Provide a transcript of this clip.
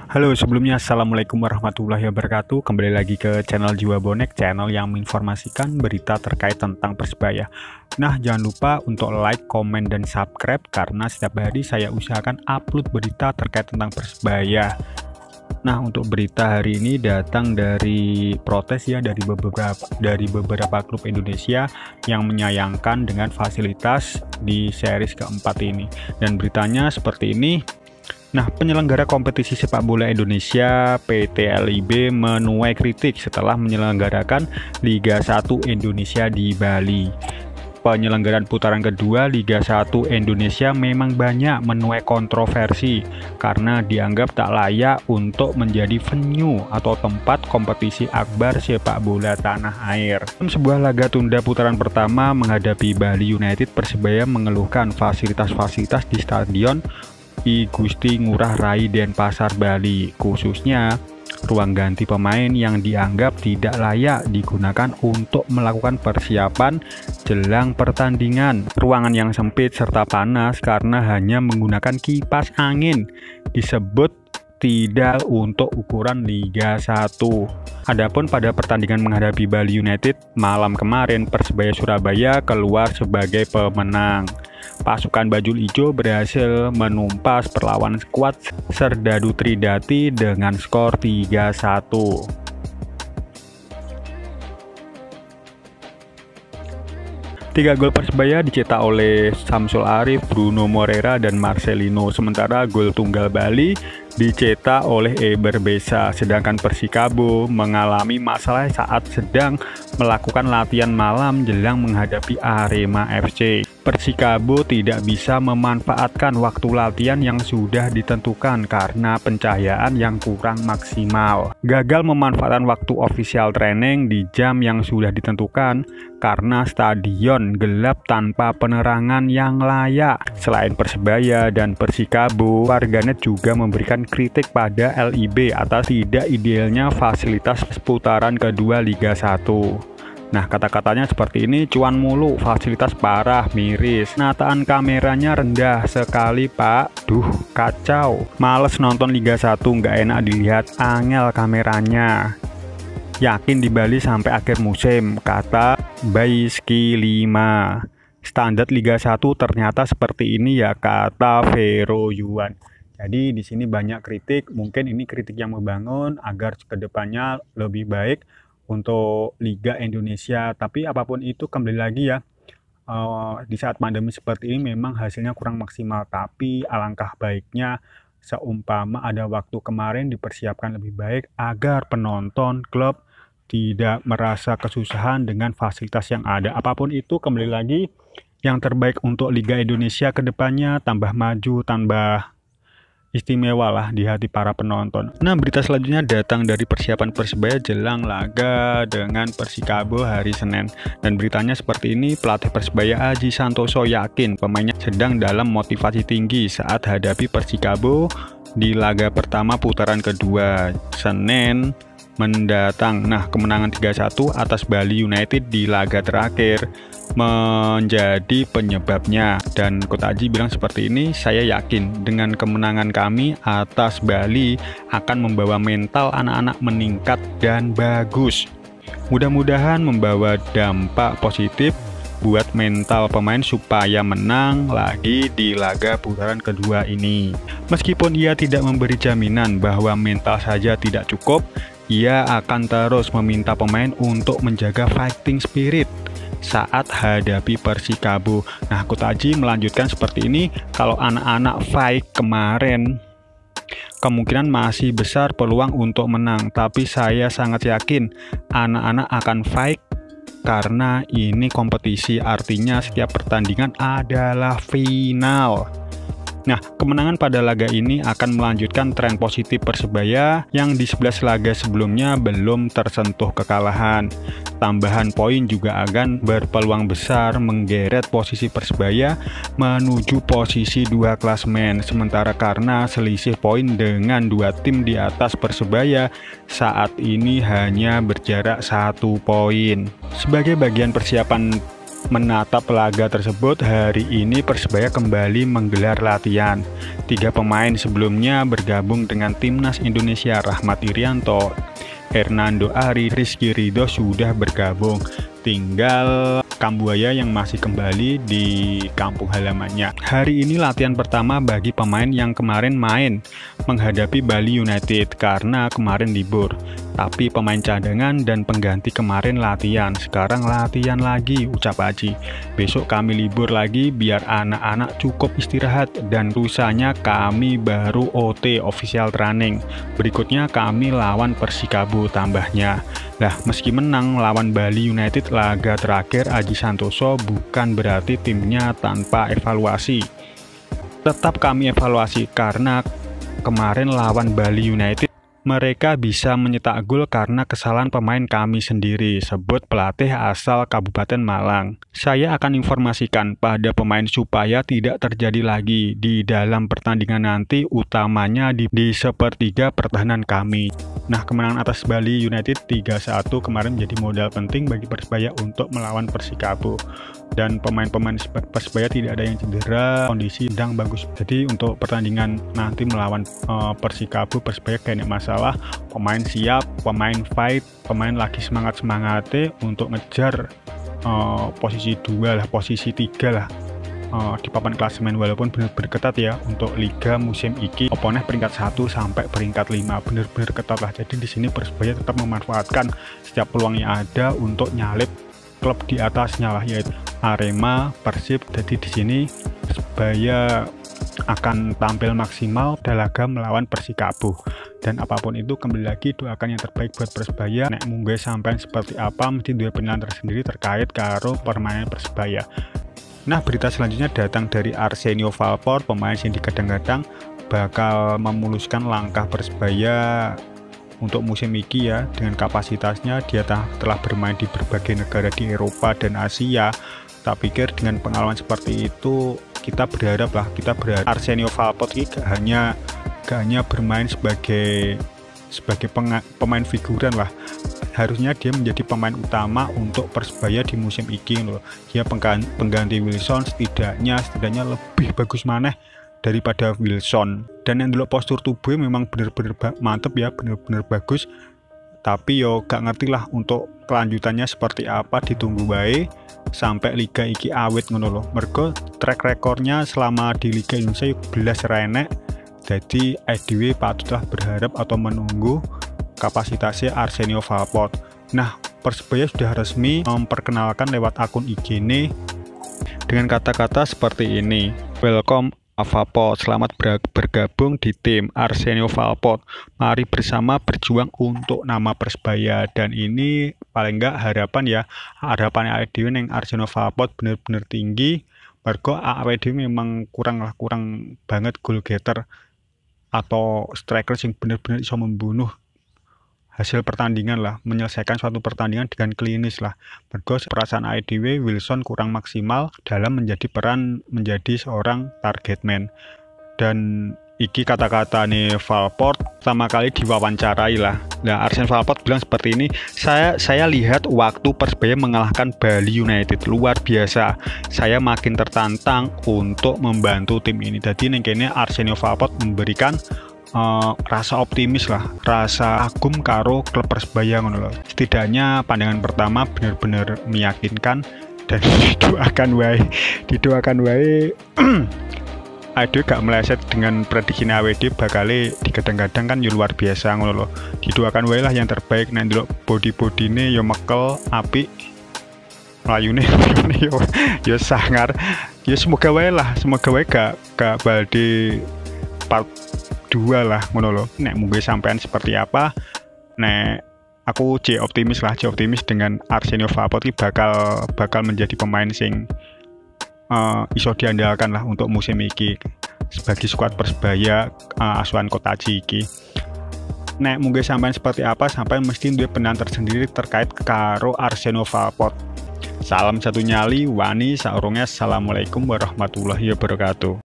Halo, sebelumnya Assalamualaikum warahmatullahi wabarakatuh. Kembali lagi ke channel Jiwa Bonek, channel yang menginformasikan berita terkait tentang Persebaya. Nah, jangan lupa untuk like, komen, dan subscribe karena setiap hari saya usahakan upload berita terkait tentang Persebaya. Nah, untuk berita hari ini datang dari protes ya dari beberapa klub Indonesia yang menyayangkan dengan fasilitas di series keempat ini. Dan beritanya seperti ini. Nah, penyelenggara kompetisi sepak bola Indonesia PT LIB menuai kritik setelah menyelenggarakan Liga 1 Indonesia di Bali. Penyelenggaraan putaran kedua Liga 1 Indonesia memang banyak menuai kontroversi karena dianggap tak layak untuk menjadi venue atau tempat kompetisi akbar sepak bola tanah air. Dalam sebuah laga tunda putaran pertama menghadapi Bali United, Persebaya mengeluhkan fasilitas-fasilitas di stadion I Gusti Ngurah Rai Denpasar Bali, khususnya ruang ganti pemain yang dianggap tidak layak digunakan untuk melakukan persiapan jelang pertandingan. Ruangan yang sempit serta panas karena hanya menggunakan kipas angin disebut tidak untuk ukuran Liga 1. Adapun pada pertandingan menghadapi Bali United malam kemarin, Persebaya Surabaya keluar sebagai pemenang. Pasukan Bajul Ijo berhasil menumpas perlawanan skuad Serdadu Tridati dengan skor 3-1. Tiga gol Persebaya dicetak oleh Samsul Arif, Bruno Moreira, dan Marcelino. Sementara gol tunggal Bali dicetak oleh Eber Besa. Sedangkan Persikabo mengalami masalah saat sedang melakukan latihan malam jelang menghadapi Arema FC. Persikabo tidak bisa memanfaatkan waktu latihan yang sudah ditentukan karena pencahayaan yang kurang maksimal. Gagal memanfaatkan waktu official training di jam yang sudah ditentukan karena stadion gelap tanpa penerangan yang layak. Selain Persebaya dan Persikabo, warganet juga memberikan kritik pada LIB atas tidak idealnya fasilitas putaran kedua Liga 1. Nah, kata-katanya seperti ini, cuan mulu, fasilitas parah, miris, penataan kameranya rendah sekali pak, duh kacau, males nonton Liga 1, nggak enak dilihat, angel kameranya, yakin di Bali sampai akhir musim, kata Baiski 5. Standar Liga 1 ternyata seperti ini ya, kata Vero Yuan. Jadi di sini banyak kritik, mungkin ini kritik yang membangun agar kedepannya lebih baik untuk Liga Indonesia. Tapi apapun itu kembali lagi ya, di saat pandemi seperti ini memang hasilnya kurang maksimal, tapi alangkah baiknya seumpama ada waktu kemarin dipersiapkan lebih baik agar penonton klub tidak merasa kesusahan dengan fasilitas yang ada. Apapun itu kembali lagi yang terbaik untuk Liga Indonesia ke depannya, tambah maju, tambah istimewa lah di hati para penonton. Nah, berita selanjutnya datang dari persiapan Persebaya jelang laga dengan Persikabo hari Senin. Dan beritanya seperti ini, pelatih Persebaya Aji Santoso yakin pemainnya sedang dalam motivasi tinggi saat hadapi Persikabo di laga pertama putaran kedua Senin mendatang. Nah, kemenangan 3-1 atas Bali United di laga terakhir menjadi penyebabnya, dan Coach Aji bilang seperti ini, saya yakin dengan kemenangan kami atas Bali akan membawa mental anak-anak meningkat dan bagus, mudah-mudahan membawa dampak positif buat mental pemain supaya menang lagi di laga putaran kedua ini. Meskipun ia tidak memberi jaminan bahwa mental saja tidak cukup, ia akan terus meminta pemain untuk menjaga fighting spirit saat hadapi Persikabo. Nah, Coach Aji melanjutkan seperti ini, kalau anak-anak fight kemarin, kemungkinan masih besar peluang untuk menang, tapi saya sangat yakin anak-anak akan fight karena ini kompetisi, artinya setiap pertandingan adalah final. Nah, kemenangan pada laga ini akan melanjutkan tren positif Persebaya yang di 11 laga sebelumnya belum tersentuh kekalahan. Tambahan poin juga akan berpeluang besar menggeret posisi Persebaya menuju posisi 2 klasemen. Sementara karena selisih poin dengan 2 tim di atas Persebaya saat ini hanya berjarak 1 poin. Sebagai bagian persiapan Menatap laga tersebut, hari ini Persebaya kembali menggelar latihan. 3 pemain sebelumnya bergabung dengan Timnas Indonesia, Rahmat Irianto, Hernando Ari, Rizky Ridho sudah bergabung. Tinggal Kambuaya yang masih kembali di kampung halamannya. Hari ini latihan pertama bagi pemain yang kemarin main menghadapi Bali United karena kemarin libur. Tapi pemain cadangan dan pengganti kemarin latihan, sekarang latihan lagi, ucap Aji. Besok kami libur lagi biar anak-anak cukup istirahat dan lusanya kami baru OT official training. Berikutnya kami lawan Persikabo, tambahnya. Nah, meski menang lawan Bali United laga terakhir, Aji Santoso bukan berarti timnya tanpa evaluasi. Tetap kami evaluasi karena kemarin lawan Bali United mereka bisa mencetak gol karena kesalahan pemain kami sendiri, sebut pelatih asal Kabupaten Malang. Saya akan informasikan pada pemain supaya tidak terjadi lagi di dalam pertandingan nanti, utamanya di sepertiga pertahanan kami. Nah, kemenangan atas Bali United 3-1 kemarin menjadi modal penting bagi Persebaya untuk melawan Persikabo. Dan pemain-pemain Persebaya tidak ada yang cedera, kondisi sedang bagus. Jadi untuk pertandingan nanti melawan Persikabo, Persebaya kayak masalah, pemain siap, pemain fight, pemain lagi semangat-semangatnya untuk ngejar posisi 2 lah, posisi 3 lah di papan klasemen, walaupun benar-benar ketat ya untuk liga musim ini. Oponeh peringkat 1 sampai peringkat 5 benar-benar ketat lah. Jadi di sini Persebaya tetap memanfaatkan setiap peluang yang ada untuk nyalip klub di atasnya lah, yaitu Arema, Persib. Jadi di sini Persebaya akan tampil maksimal dalam laga melawan Persikabo. Dan apapun itu, kembali lagi doakan yang terbaik buat Persebaya. Nek mungkin sampai seperti apa, mesti dua penilaian tersendiri terkait karo permainan Persebaya. Nah, berita selanjutnya datang dari Arsenio Valport, pemain yang kadang-kadang bakal memuluskan langkah Persebaya untuk musim ini ya. Dengan kapasitasnya dia telah bermain di berbagai negara di Eropa dan Asia. Tak pikir dengan pengalaman seperti itu kita berharap Arsenio Valport ini gak hanya bermain sebagai pemain figuran lah. Harusnya dia menjadi pemain utama untuk Persebaya di musim ini loh. Dia pengganti Wilson, setidaknya lebih bagus maneh daripada Wilson. Dan yang dulu postur tubuhnya memang benar-benar mantep ya, benar-benar bagus. Tapi yo gak ngerti lah untuk kelanjutannya seperti apa, ditunggu baik sampai liga iki awet ngono loh. Mergo track rekornya selama di Liga Indonesia belas renek. Jadi IDW patutlah berharap atau menunggu kapasitasnya Arsenio Valport. Nah, Persebaya sudah resmi memperkenalkan lewat akun IG-nya dengan kata-kata seperti ini. Welcome Valport, selamat bergabung di tim Arsenio Valport. Mari bersama berjuang untuk nama Persebaya. Dan ini paling enggak harapan IDW yang Arsenio Valport benar-benar tinggi. Mergo IDW memang kurang banget goal getter atau striker yang benar-benar bisa membunuh hasil pertandingan lah, menyelesaikan suatu pertandingan dengan klinis lah. Mergo perasaan IDW Wilson kurang maksimal dalam menjadi seorang target man. Dan iki kata-kata nih Valport pertama kali diwawancarai lah. Nah, Arsenio Valport bilang seperti ini, saya lihat waktu Persebaya mengalahkan Bali United luar biasa. Saya makin tertantang untuk membantu tim ini. Jadi nengkene Arsenio Valport memberikan rasa optimis lah, rasa kagum karo klub Persebaya ngono loh. Setidaknya pandangan pertama benar-benar meyakinkan dan didoakan wae Aduh gak meleset dengan prediksi AWD bakal digadang-gadang kan ya luar biasa ngono loh. Didoakan wae lah yang terbaik. Nek ndelok body-bodine yo mekel apik, mlayune yo sangar. Ya semoga wae gak balde part 2 lah ngono loh. Nek mungkin sampean seperti apa, nek aku optimis dengan Arsenio Valport bakal menjadi pemain sing iso diandalkan lah untuk musim ini sebagai skuad Persebaya asuhan Kotaji iki. Nek mungkin sampean seperti apa, sampean mesti duwe pendapat tersendiri terkait karo Arsenio Valport. Salam satu nyali, wani saurungnya. Assalamualaikum warahmatullahi wabarakatuh.